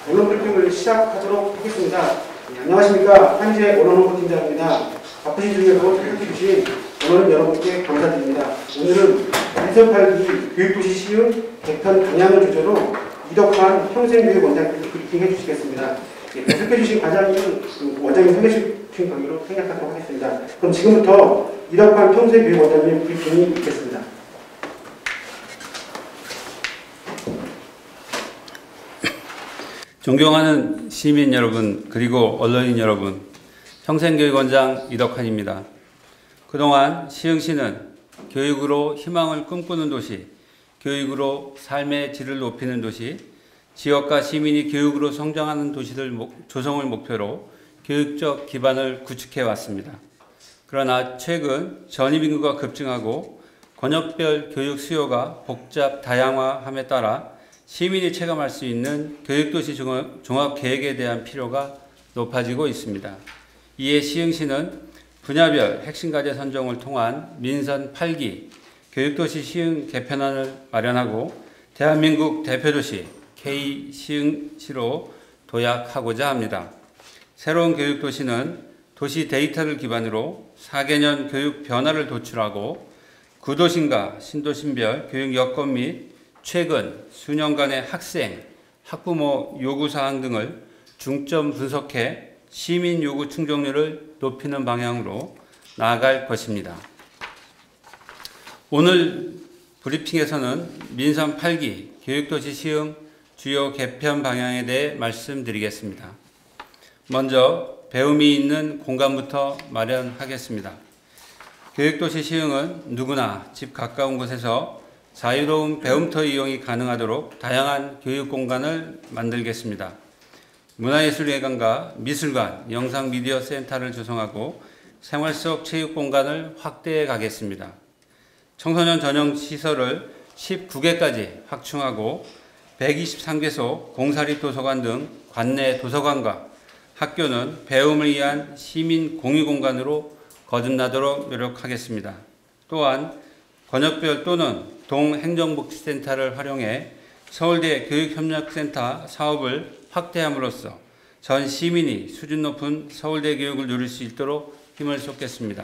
언론 브리핑을 시작하도록 하겠습니다. 안녕하십니까. 한재 언론홍보팀장입니다. 바쁘신 중에도 참석해주신 언론인 여러분께 감사드립니다. 오늘은 민선 8기 교육도시 시흥 개편 방향을 주제로 이덕환 평생교육원장께서 브리핑해 주시겠습니다. 계속해주신 과장님은 원장님 소개해주신 관계로 생략하도록 하겠습니다. 그럼 지금부터 이덕환 평생교육원장님 브리핑이 있겠습니다. 존경하는 시민 여러분, 그리고 언론인 여러분, 평생교육원장 이덕환입니다. 그동안 시흥시는 교육으로 희망을 꿈꾸는 도시, 교육으로 삶의 질을 높이는 도시, 지역과 시민이 교육으로 성장하는 도시들 조성을 목표로 교육적 기반을 구축해 왔습니다. 그러나 최근 전입인구가 급증하고 권역별 교육 수요가 복잡 다양화함에 따라 시민이 체감할 수 있는 교육도시 종합계획에 대한 필요가 높아지고 있습니다. 이에 시흥시는 분야별 핵심과제 선정을 통한 민선 8기 교육도시 시흥 개편안을 마련하고 대한민국 대표도시 K시흥시로 도약하고자 합니다. 새로운 교육도시는 도시 데이터를 기반으로 4개년 교육 변화를 도출하고 구도심과 신도심별 교육 여건 및 최근 수년간의 학생, 학부모 요구사항 등을 중점 분석해 시민 요구 충족률을 높이는 방향으로 나아갈 것입니다. 오늘 브리핑에서는 민선 8기 교육도시 시흥 주요 개편 방향에 대해 말씀드리겠습니다. 먼저 배움이 있는 공간부터 마련하겠습니다. 교육도시 시흥은 누구나 집 가까운 곳에서 자유로운 배움터 이용이 가능하도록 다양한 교육 공간을 만들겠습니다. 문화예술회관과 미술관, 영상미디어 센터를 조성하고 생활 속 체육 공간을 확대해 가겠습니다. 청소년 전용 시설을 19개까지 확충하고 123개소 공사립 도서관 등 관내 도서관과 학교는 배움을 위한 시민 공유 공간으로 거듭나도록 노력하겠습니다. 또한 권역별 또는 동행정복지센터를 활용해 서울대 교육협력센터 사업을 확대함으로써 전 시민이 수준 높은 서울대 교육을 누릴 수 있도록 힘을 쏟겠습니다.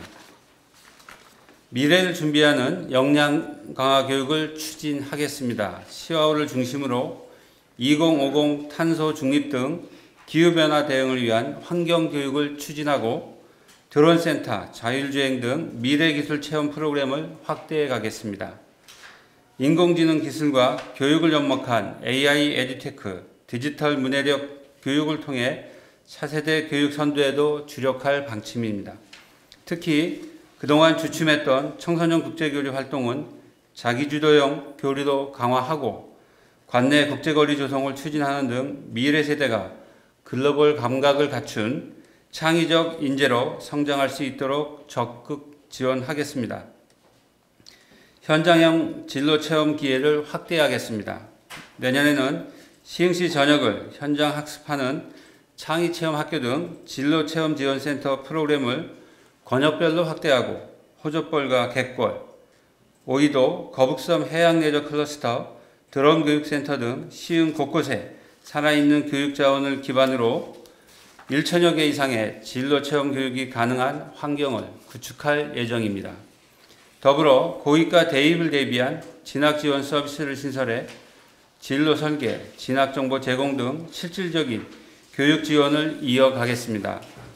미래를 준비하는 역량 강화 교육을 추진하겠습니다. 시와호를 중심으로 2050 탄소 중립 등 기후변화 대응을 위한 환경교육을 추진하고 드론센터, 자율주행 등 미래기술 체험 프로그램을 확대해 가겠습니다. 인공지능 기술과 교육을 접목한 AI 에듀테크, 디지털 문해력 교육을 통해 차세대 교육 선도에도 주력할 방침입니다. 특히 그동안 주춤했던 청소년 국제교류 활동은 자기주도형 교류도 강화하고 관내 국제거리 조성을 추진하는 등 미래 세대가 글로벌 감각을 갖춘 창의적 인재로 성장할 수 있도록 적극 지원하겠습니다. 현장형 진로 체험 기회를 확대하겠습니다. 내년에는 시흥시 전역을 현장 학습하는 창의체험학교 등 진로 체험 지원센터 프로그램을 권역별로 확대하고 호접벌과 객벌, 오이도, 거북섬 해양레저 클러스터, 드론 교육센터 등 시흥 곳곳에 살아있는 교육 자원을 기반으로 1천여 개 이상의 진로 체험 교육이 가능한 환경을 구축할 예정입니다. 더불어 고위과 대입을 대비한 진학 지원 서비스를 신설해 진로 설계, 진학 정보 제공 등 실질적인 교육 지원을 이어가겠습니다.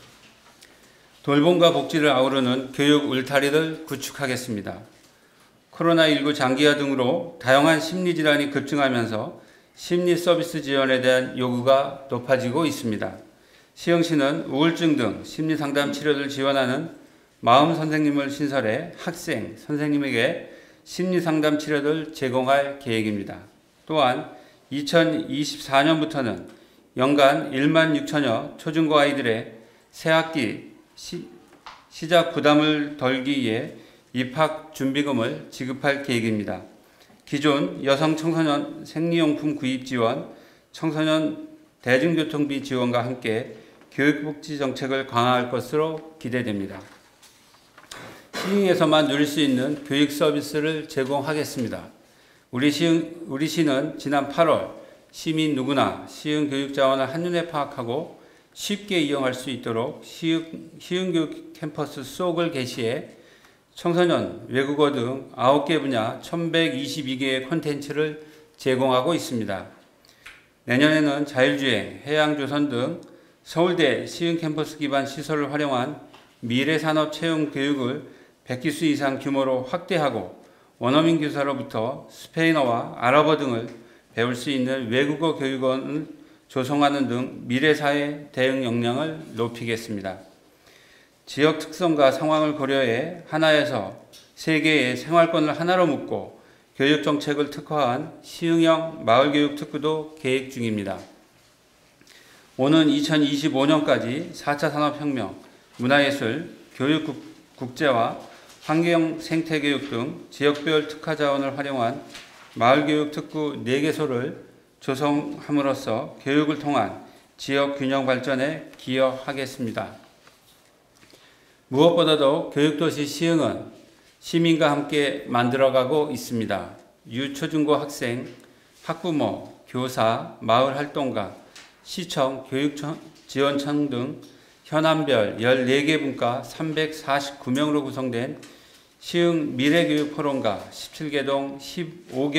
돌봄과 복지를 아우르는 교육 울타리를 구축하겠습니다. 코로나19 장기화 등으로 다양한 심리질환이 급증하면서 심리 서비스 지원에 대한 요구가 높아지고 있습니다. 시흥시는 우울증 등 심리상담 치료를 지원하는 마음 선생님을 신설해 학생, 선생님에게 심리상담 치료를 제공할 계획입니다. 또한 2024년부터는 연간 1만 6천여 초중고 아이들의 새학기 시작 부담을 덜기 위해 입학 준비금을 지급할 계획입니다. 기존 여성 청소년 생리용품 구입 지원, 청소년 대중교통비 지원과 함께 교육복지 정책을 강화할 것으로 기대됩니다. 시흥에서만 누릴 수 있는 교육 서비스를 제공하겠습니다. 우리 시는 지난 8월 시민 누구나 시흥 교육 자원을 한눈에 파악하고 쉽게 이용할 수 있도록 시흥 교육 캠퍼스 속을 개시해 청소년, 외국어 등 9개 분야 1122개의 콘텐츠를 제공하고 있습니다. 내년에는 자율주행, 해양조선 등 서울대 시흥 캠퍼스 기반 시설을 활용한 미래산업 채용 교육을 100기수 이상 규모로 확대하고 원어민 교사로부터 스페인어와 아랍어 등을 배울 수 있는 외국어 교육원을 조성하는 등 미래사회 대응 역량을 높이겠습니다. 지역 특성과 상황을 고려해 하나에서 세 개의 생활권을 하나로 묶고 교육정책을 특화한 시흥형 마을교육 특구도 계획 중입니다. 오는 2025년까지 4차 산업혁명, 문화예술, 교육 국제화, 환경 생태교육 등 지역별 특화 자원을 활용한 마을교육 특구 4개소를 조성함으로써 교육을 통한 지역 균형 발전에 기여하겠습니다. 무엇보다도 교육도시 시흥은 시민과 함께 만들어가고 있습니다. 유초중고 학생, 학부모, 교사, 마을활동가, 시청, 교육지원청 등 현안별 14개 분과 349명으로 구성된 시흥 미래교육포럼과 17개 동 15개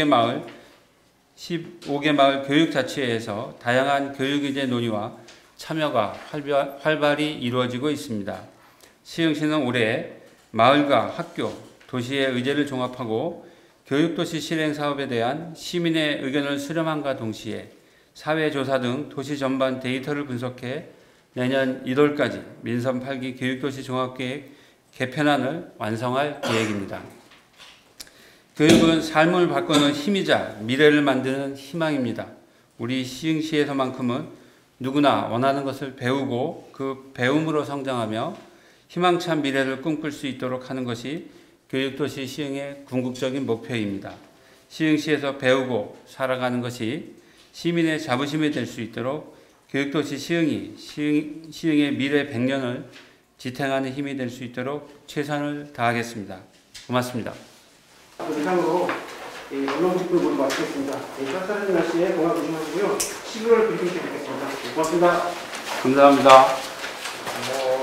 마을 교육자치회에서 다양한 교육의제 논의와 참여가 활발히 이루어지고 있습니다. 시흥시는 올해 마을과 학교, 도시의 의제를 종합하고 교육도시 실행 사업에 대한 시민의 의견을 수렴함과 동시에 사회조사 등 도시 전반 데이터를 분석해 내년 1월까지 민선 8기 교육도시 종합계획 개편안을 완성할 계획입니다. 교육은 삶을 바꾸는 힘이자 미래를 만드는 희망입니다. 우리 시흥시에서만큼은 누구나 원하는 것을 배우고 그 배움으로 성장하며 희망찬 미래를 꿈꿀 수 있도록 하는 것이 교육도시 시흥의 궁극적인 목표입니다. 시흥시에서 배우고 살아가는 것이 시민의 자부심이 될 수 있도록 교육도시 시흥이 시흥의 미래 100년을 지탱하는 힘이 될 수 있도록 최선을 다하겠습니다. 고맙습니다. 이상으로 언론 브리핑 모두 마치겠습니다. 쌀쌀한 날씨에 동화 조심하시고요. 11월 브리핑 때 뵙겠습니다. 고맙습니다. 감사합니다.